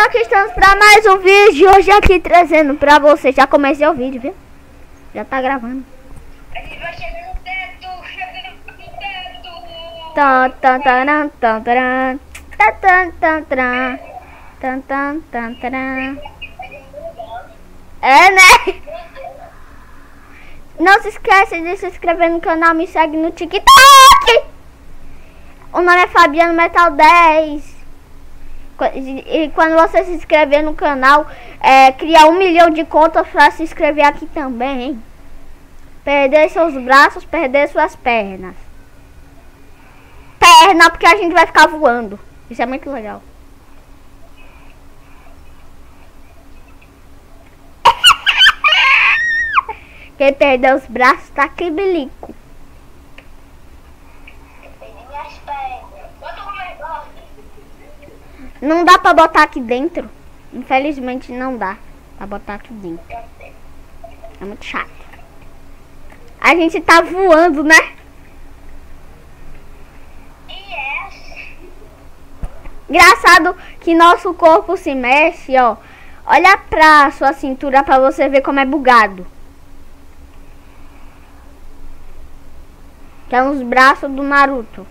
pessoal, aqui estamos para mais um vídeo. Hoje aqui trazendo para vocês. Já comecei o vídeo, viu? Já tá gravando. A gente vai chegar no teto, chegando no teto. É, né? Não se esqueça de se inscrever no canal, me segue no TikTok. O nome é Fabiano Metal 10. E quando você se inscrever no canal, criar 1 milhão de contas para se inscrever aqui também, hein? Perder seus braços, perder suas pernas. Perna, porque a gente vai ficar voando. Isso é muito legal. Quem perdeu os braços tá aqui bilico. Perdi minhas pernas. Bota o negócio. Não dá pra botar aqui dentro. Infelizmente não dá pra botar aqui dentro. É muito chato. A gente tá voando, né? Engraçado que nosso corpo se mexe, ó. Olha pra sua cintura pra você ver como é bugado. Que é uns braços do Naruto.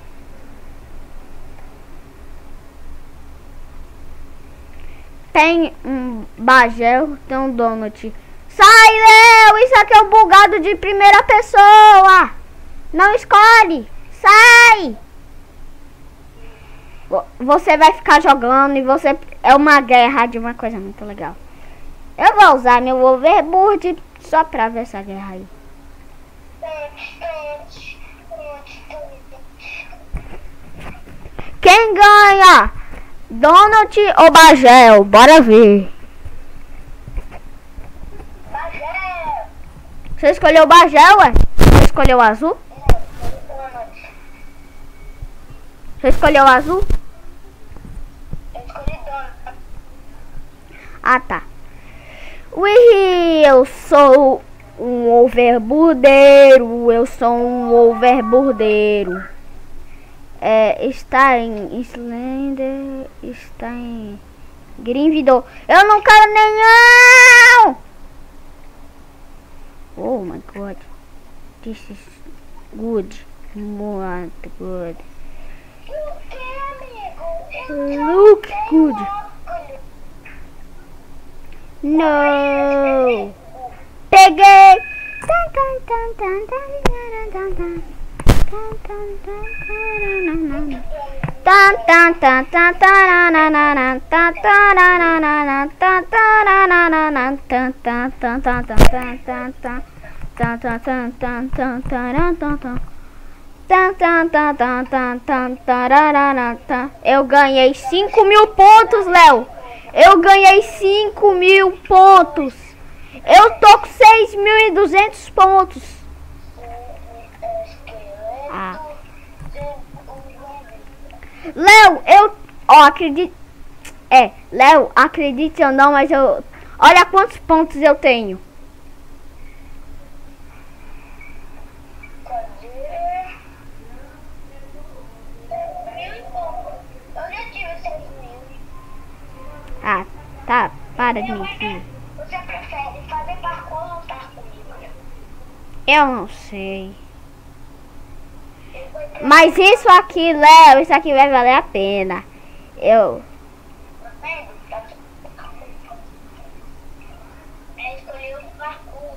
Tem um bagel, tem um donut. Sai, Léo! Isso aqui é um bugado de primeira pessoa. Não escolhe. Sai! Você vai ficar jogando e você... É uma guerra de uma coisa muito legal. Eu vou usar meu overboard só pra ver essa guerra aí. Quem ganha? Donut ou Bagel? Bora ver. Bagel. Você escolheu o Bagel, ué? Você escolheu o azul? Você escolheu o azul? Eu escolhi donut. Ah, tá. Ui, eu sou um overboardeiro. Eu sou um overboardeiro. Está em Slender, está em Grinvidor. Eu não quero nenhum! Oh my god. This is good. Muito good. Look good. No. Peguei. Eu ganhei 5.000 pontos, Léo. Eu ganhei 5.000 pontos. Eu tô com 6.200 pontos. Ah. Léo, acredito. Léo, acredite ou não, mas eu... Olha quantos pontos eu tenho. Ah, tá, para de mentir. Você prefere fazer parkour ou lutar comigo? Eu não sei. Mas isso aqui, Léo, isso aqui vai valer a pena. Eu escolhi o parkour.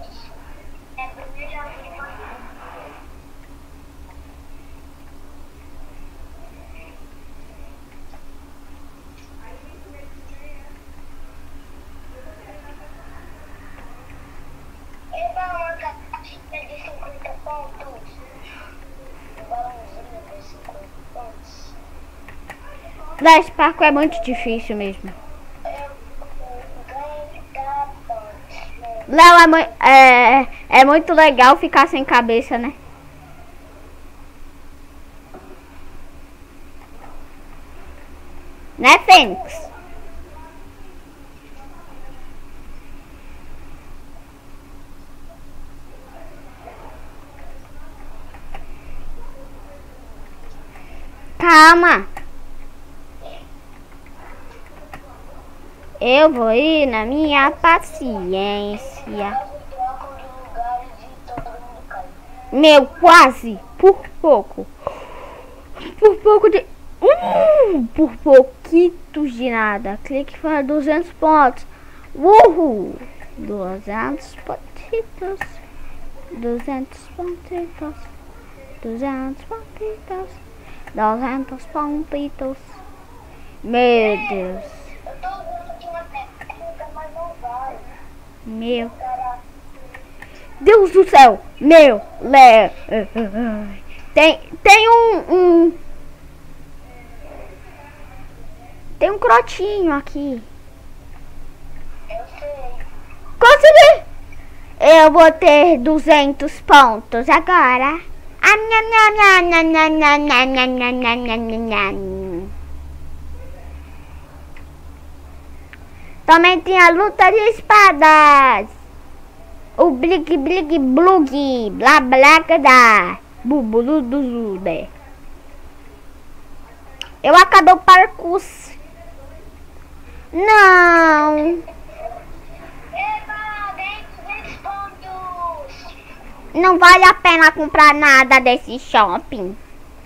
Eu dou uma caixinha de 50 pontos. Um balãozinho de 50 pontos. esse parkour é muito difícil mesmo. Léo, é muito legal ficar sem cabeça, né? Né, Fenix? Calma. Eu vou ir na minha paciência. Trocam de lugares e todo mundo cai. Meu, quase. Por pouco. Por pouco de... por pouquitos de nada. Clique para 200 pontos. Uhul. 200 pontitos. 200 pontitos. 200 pontitos. 200 pontitos. Meu Deus. Eu tô usando aqui uma técnica, mas não vai. Meu Deus do céu. Meu. Tem Tem um crotinho aqui. Eu sei. Consegui. Eu vou ter 200 pontos agora. Também tem a luta de espadas. O blig blig blug. Blá blá da. Bubulu do zude. Eu acabei o parkour. Não. Eba, ganhei 200 pontos. Não vale a pena comprar nada desse shopping.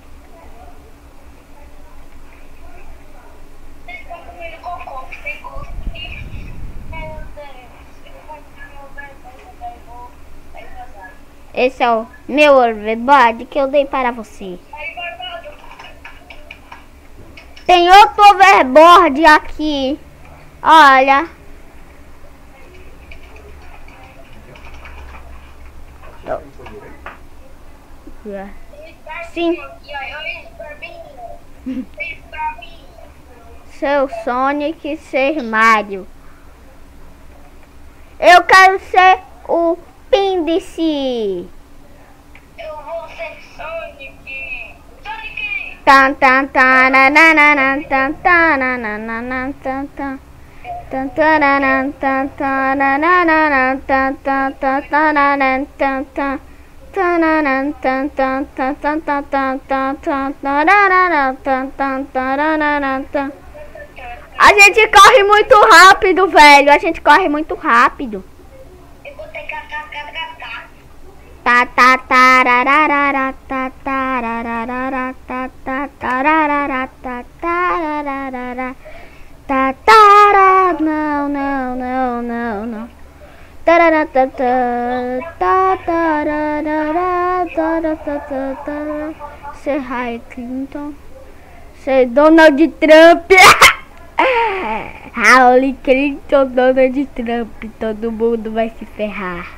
Vocês estão comendo cocô, que tem gosto de... Meu Deus. Eu vou entrar no vergonha, eu vou vazar. Esse é o meu overboard que eu dei para você. Aí, barbado. Tem outro overboard aqui. Olha. Sim. E aí, olha isso pra mim. Isso pra mim. Seu Sonic ser Mario. Eu quero ser o Píndice. Eu vou ser Sonic. Sonic! Tan tan tan nanana tan tan nanana tan tan tan tan tan tan nanana tan tan tan tan tan tan. A gente corre muito rápido, velho. A gente corre muito rápido. Eu vou ter que catar. Ta ta tararara ta tararara ta ta tararara ta tararara ta tara não não não não não tarara ta ta tararara tarara ser Hillary Clinton ser Donald Trump. Hillary Clinton, Donald Trump, todo mundo vai se ferrar.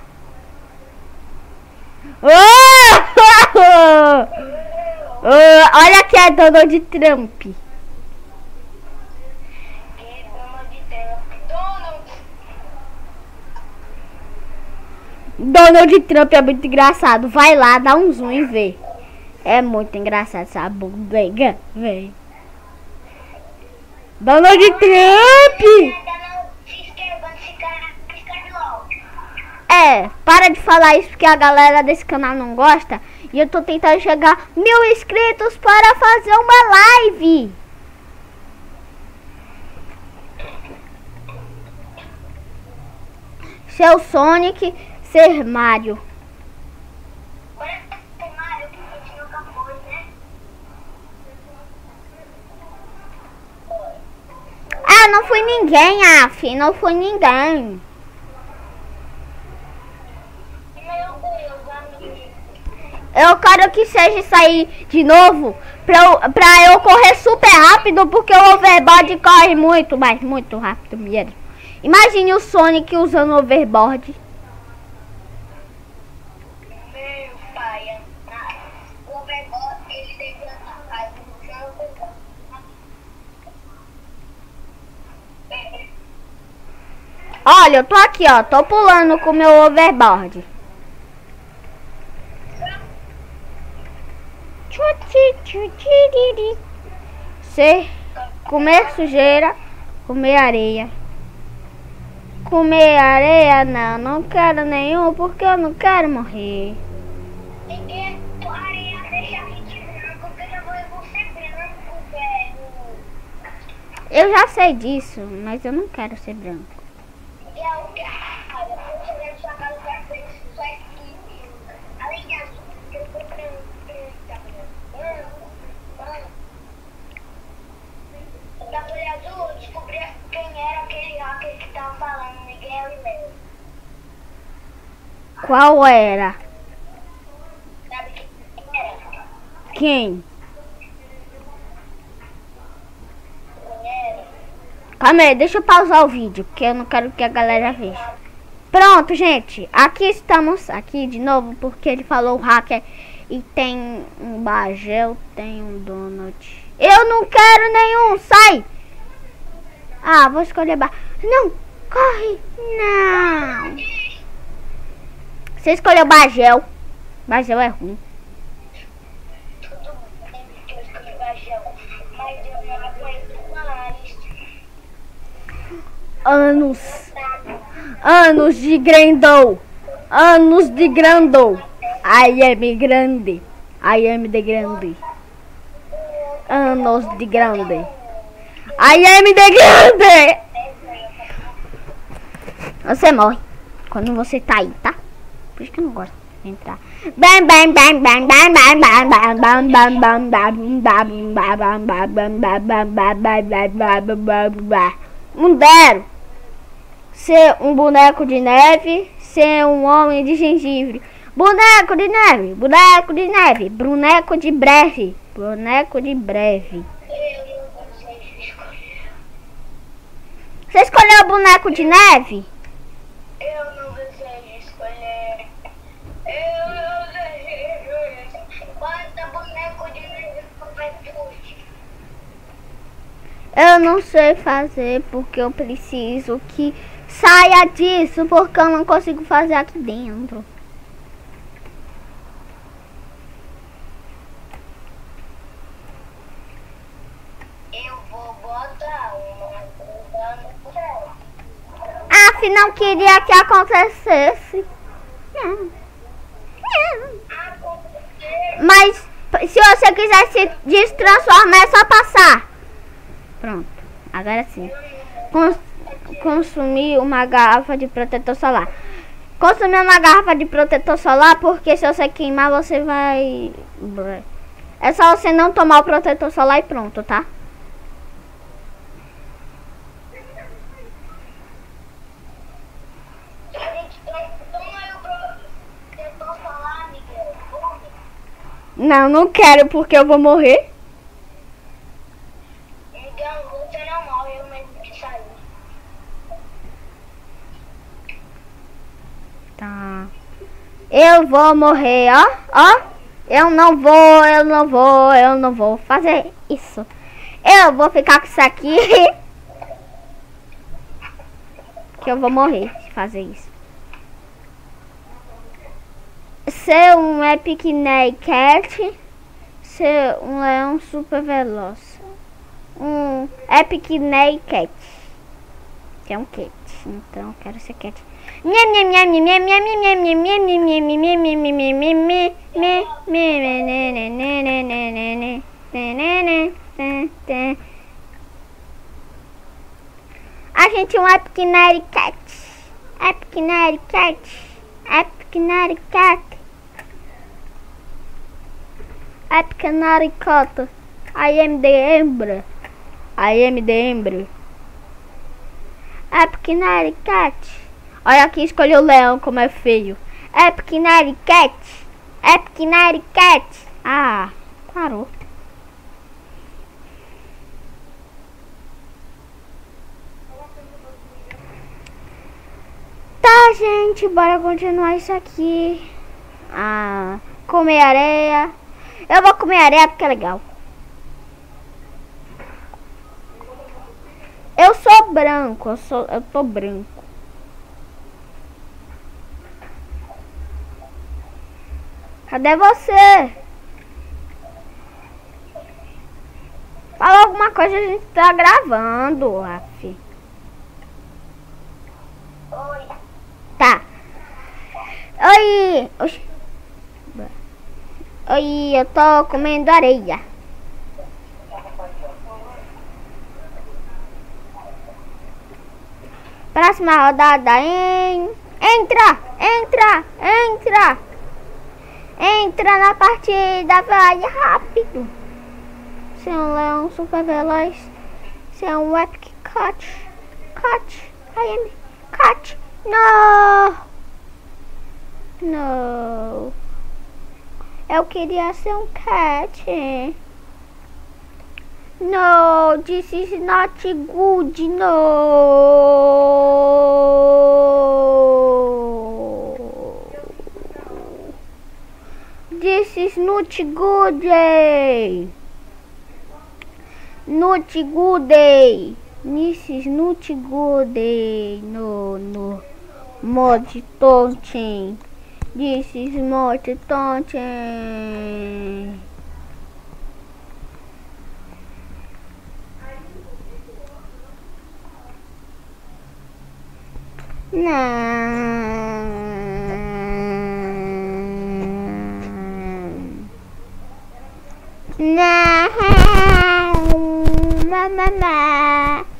Olha que é Donald Trump. Donald Trump é muito engraçado. Vai lá, dá um zoom e vê. É muito engraçado essa bunda. Vem. Donald Trump! É, para de falar isso porque a galera desse canal não gosta. E eu tô tentando chegar 1000 inscritos para fazer uma live. Seu Sonic ser Mario. Ah, não fui ninguém, af. Não fui ninguém. Eu quero que seja sair de novo pra eu correr super rápido, porque o overboard corre muito, mas muito rápido mesmo. Imagine o Sonic usando o overboard. Meu pai, o overboard ele deve andar. Olha, eu tô aqui, ó, tô pulando com o meu overboard. Ser comer sujeira, comer areia. Comer areia não quero nenhum porque eu não quero morrer. Ninguém areia deixa a gente branco, porque eu vou ser branco, velho. Eu já sei disso, mas eu não quero ser branco. E é o que? Olha, eu cheguei na sua casa da Fenix, só que além de azul, eu tô preto, da folha azul, eu descobri quem era aquele hacker que tava falando, Miguel e Léo. Qual era? Sabe quem era? Quem? Mulher. Calma aí, deixa eu pausar o vídeo, porque eu não quero que a galera veja. Pronto, gente. Aqui estamos, aqui de novo, porque ele falou hacker e tem um Bagel, tem um Donut. Eu não quero nenhum, sai! Ah, vou escolher Não, corre! Não! Você escolheu Bagel. Bagel é ruim. Tudo bem que eu escolhi Bagel, mas eu não aguento mais. Anos de grandou. Anos de grandou. I am grande. I am de grande. Anos de grande. I am de grande. Você morre quando você tá aí, tá? Por isso que eu não gosto de entrar. Bam bam bam bam bam bam bam bam bam bam bam bam. Não dero ser um boneco de neve, ser um homem de gengibre. Boneco de neve, boneco de neve, boneco de breve, boneco de breve. Você escolheu o boneco de neve? Eu não desejo escolher. Eu não desejo. Bota boneco de neve vai fugir. Eu não sei fazer porque eu preciso que saia disso, porque eu não consigo fazer aqui dentro. Eu vou botar uma no céu. Afinal, queria que acontecesse. Mas se você quiser se destransformar, é só passar. Pronto, agora sim. Consumir uma garrafa de protetor solar. Consumir uma garrafa de protetor solar, porque se você queimar, você vai... É só você não tomar o protetor solar e pronto, tá? Não, não quero porque eu vou morrer. Então você não morre, eu mesmo que sair. Tá. Eu vou morrer, ó. Ó. Eu não vou fazer isso. Eu vou ficar com isso aqui. Que eu vou morrer se fazer isso. Ser um Epic Cat. Ser um leão super veloz. Um Epic Cat. Que é um cat. Então eu quero ser cat. A gente é um Epic Cat. Epic Cat. Epic Cat. Epic Cat. I am the Ember. I am the Ember. Epic Cat. Olha aqui, escolheu o leão, como é feio. Epic Cat. Epic Cat. Ah, parou. Tá, gente, bora continuar isso aqui. Ah, comer areia. Eu vou comer areia porque é legal. Eu sou branco, eu tô branco. Cadê você? Fala alguma coisa, a gente tá gravando, Rafi. Oi. Tá. Oi. Oxi. Oi, eu tô comendo areia. Próxima rodada, hein? Entra na partida, vai rápido. Você é um leão super veloz. Você é um epic cat. Cat. No. Eu queria ser um cat. No, this is not good, no. This is not good. Not good. This is not good. No. Mod taunting. This is mod taunting. Mamãe.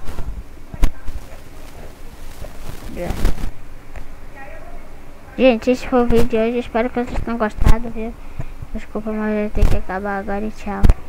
Gente, esse foi o vídeo de hoje. Espero que vocês tenham gostado, viu? Desculpa, mas eu tenho que acabar agora e tchau.